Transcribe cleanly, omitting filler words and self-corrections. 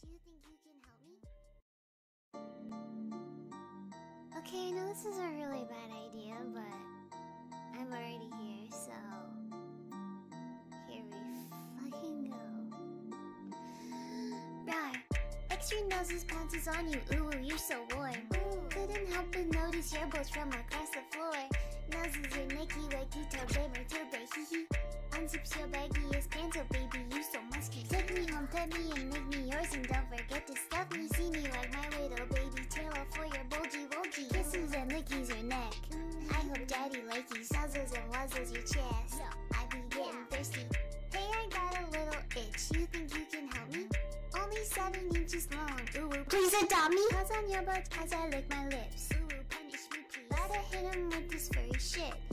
you think you can help me? Okay, I know this is a really bad idea, but I'm already here, so here we fucking go. Rawr. Extra noses pounces on you, ooh, you're so warm. Couldn't help but notice your bolts from across the floor. Noses your Nike, wakey, toe, gamer, turbo, hee hee. Unzips your baggiest pants, oh baby, you so musky. Take me home, pet me, and make me yours, and don't forget to stuff me. See me like my little baby Taylor for your bulgy. Kisses and lickies your neck. I hope daddy likes nuzzles and wuzzles your chest. I be getting thirsty. Hey, I got a little itch. You think you can help me? Only 7 inches long. Ooh, please adopt me. Paws on your butt as I lick my lips. Ooh, punish me please. Gotta hit him with this furry shit.